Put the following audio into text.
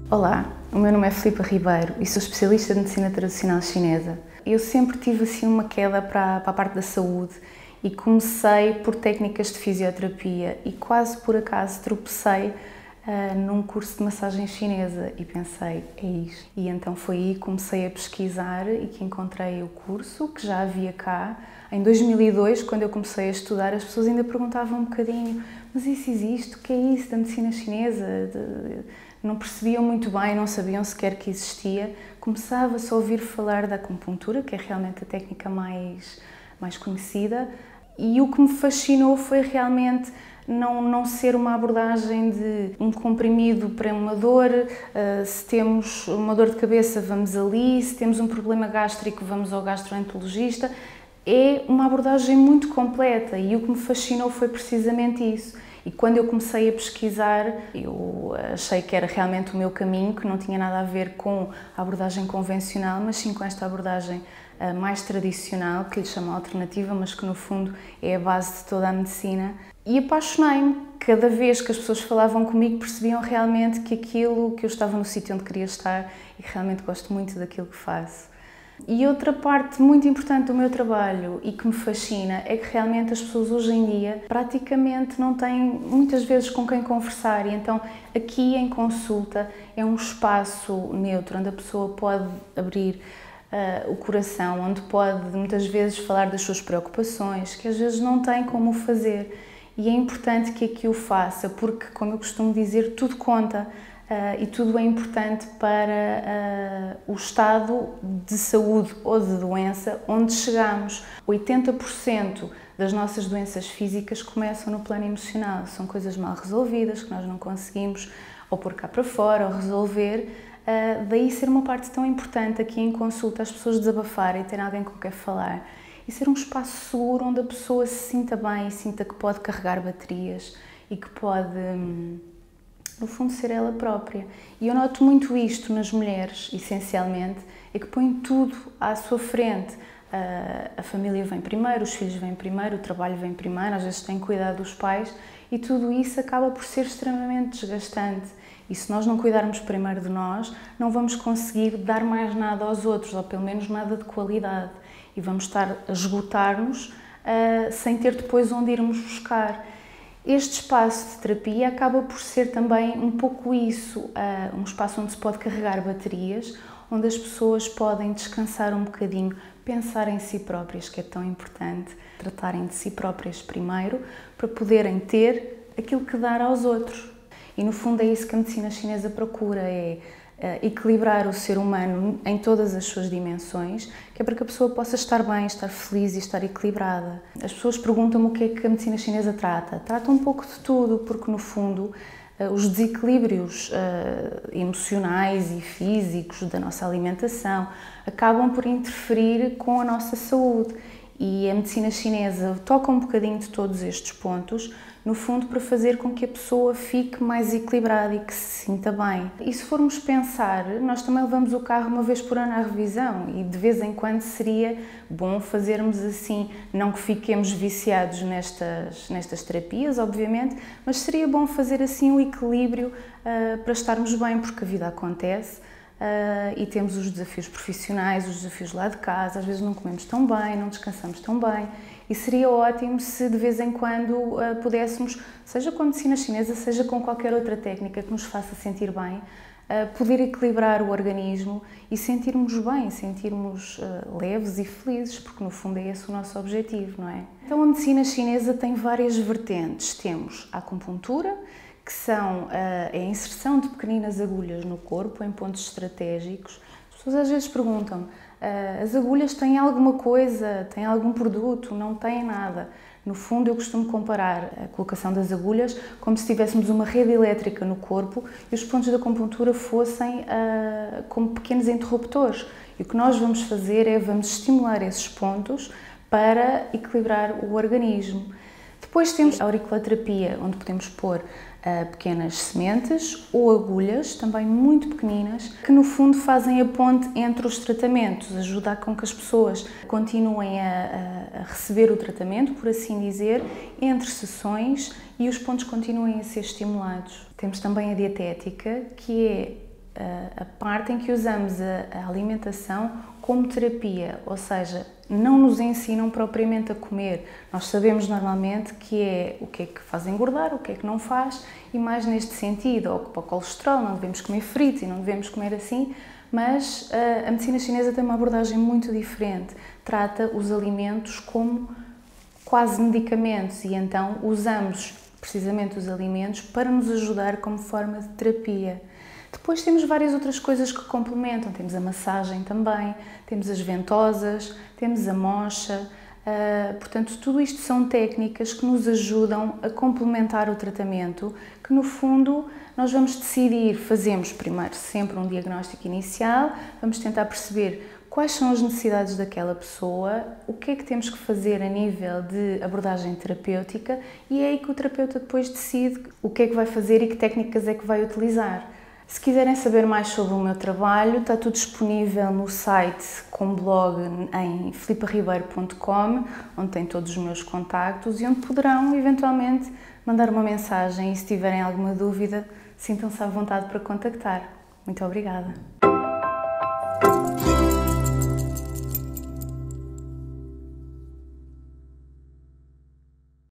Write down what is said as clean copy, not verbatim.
Olá, o meu nome é Filipa Ribeiro e sou especialista de medicina tradicional chinesa. Eu sempre tive assim uma queda para a parte da saúde e comecei por técnicas de fisioterapia e quase por acaso tropecei num curso de massagem chinesa e pensei, é isto. E então foi aí que comecei a pesquisar e que encontrei o curso, que já havia cá. Em 2002, quando eu comecei a estudar, as pessoas ainda perguntavam um bocadinho, mas isso existe? O que é isso da medicina chinesa? Não percebiam muito bem, não sabiam sequer que existia. Começava-se a ouvir falar da acupuntura, que é realmente a técnica mais conhecida, e o que me fascinou foi realmente não ser uma abordagem de um comprimido para uma dor, se temos uma dor de cabeça vamos ali, se temos um problema gástrico vamos ao gastroenterologista. É uma abordagem muito completa e o que me fascinou foi precisamente isso. E quando eu comecei a pesquisar, eu achei que era realmente o meu caminho, que não tinha nada a ver com a abordagem convencional, mas sim com esta abordagem mais tradicional, que lhe chamo alternativa, mas que no fundo é a base de toda a medicina. E apaixonei-me. Cada vez que as pessoas falavam comigo percebiam realmente que que eu estava no sítio onde queria estar e que realmente gosto muito daquilo que faço. E outra parte muito importante do meu trabalho e que me fascina é que realmente as pessoas hoje em dia praticamente não têm muitas vezes com quem conversar e então aqui em consulta é um espaço neutro onde a pessoa pode abrir o coração, onde pode muitas vezes falar das suas preocupações, que às vezes não tem como fazer. E é importante que aqui o faça porque, como eu costumo dizer, tudo conta. E tudo é importante para o estado de saúde ou de doença onde chegamos. 80% das nossas doenças físicas começam no plano emocional. São coisas mal resolvidas que nós não conseguimos ou pôr cá para fora ou resolver. Daí ser uma parte tão importante aqui em consulta, as pessoas desabafarem, terem alguém com quem falar e ser um espaço seguro onde a pessoa se sinta bem e sinta que pode carregar baterias e que pode, no fundo, ser ela própria. E eu noto muito isto nas mulheres, essencialmente, é que põem tudo à sua frente. A família vem primeiro, os filhos vêm primeiro, o trabalho vem primeiro, às vezes têm cuidado dos pais e tudo isso acaba por ser extremamente desgastante. E se nós não cuidarmos primeiro de nós, não vamos conseguir dar mais nada aos outros, ou pelo menos nada de qualidade. E vamos estar a esgotar-nos sem ter depois onde irmos buscar. Este espaço de terapia acaba por ser também um pouco isso, um espaço onde se pode carregar baterias, onde as pessoas podem descansar um bocadinho, pensar em si próprias, que é tão importante, tratarem de si próprias primeiro, para poderem ter aquilo que dar aos outros. E no fundo é isso que a medicina chinesa procura, é equilibrar o ser humano em todas as suas dimensões, que é para que a pessoa possa estar bem, estar feliz e estar equilibrada. As pessoas perguntam-me o que é que a medicina chinesa trata. Trata um pouco de tudo, porque no fundo os desequilíbrios emocionais e físicos da nossa alimentação acabam por interferir com a nossa saúde. E a medicina chinesa toca um bocadinho de todos estes pontos, no fundo para fazer com que a pessoa fique mais equilibrada e que se sinta bem. E se formos pensar, nós também levamos o carro uma vez por ano à revisão e de vez em quando seria bom fazermos assim, não que fiquemos viciados nestas terapias, obviamente, mas seria bom fazer assim um equilíbrio para estarmos bem, porque a vida acontece. E temos os desafios profissionais, os desafios lá de casa, às vezes não comemos tão bem, não descansamos tão bem e seria ótimo se de vez em quando pudéssemos, seja com a medicina chinesa, seja com qualquer outra técnica que nos faça sentir bem, poder equilibrar o organismo e sentirmos bem, sentirmos leves e felizes, porque no fundo é esse o nosso objetivo, não é? Então a medicina chinesa tem várias vertentes. Temos a acupuntura, que são a inserção de pequeninas agulhas no corpo em pontos estratégicos. As pessoas às vezes perguntam, as agulhas têm alguma coisa, têm algum produto? Não têm nada. No fundo, eu costumo comparar a colocação das agulhas como se tivéssemos uma rede elétrica no corpo e os pontos da acupuntura fossem como pequenos interruptores. E o que nós vamos fazer é vamos estimular esses pontos para equilibrar o organismo. Depois temos a auriculoterapia, onde podemos pôr pequenas sementes ou agulhas, também muito pequeninas, que no fundo fazem a ponte entre os tratamentos, ajuda com que as pessoas continuem a receber o tratamento, por assim dizer, entre sessões e os pontos continuem a ser estimulados. Temos também a dietética, que é a parte em que usamos a alimentação como terapia, ou seja, não nos ensinam propriamente a comer. Nós sabemos normalmente o que é que faz engordar, o que é que não faz, e mais neste sentido, ou para o colesterol, não devemos comer fritos e não devemos comer assim, mas a medicina chinesa tem uma abordagem muito diferente. Trata os alimentos como quase medicamentos e então usamos precisamente os alimentos para nos ajudar como forma de terapia. Depois temos várias outras coisas que complementam, temos a massagem também, temos as ventosas, temos a mocha, portanto tudo isto são técnicas que nos ajudam a complementar o tratamento, que no fundo nós vamos decidir, fazemos primeiro sempre um diagnóstico inicial, vamos tentar perceber quais são as necessidades daquela pessoa, o que é que temos que fazer a nível de abordagem terapêutica e é aí que o terapeuta depois decide o que é que vai fazer e que técnicas é que vai utilizar. Se quiserem saber mais sobre o meu trabalho, está tudo disponível no site com blog em filiparribeiro.com, onde tem todos os meus contactos e onde poderão eventualmente mandar uma mensagem e se tiverem alguma dúvida, sintam-se à vontade para contactar. Muito obrigada!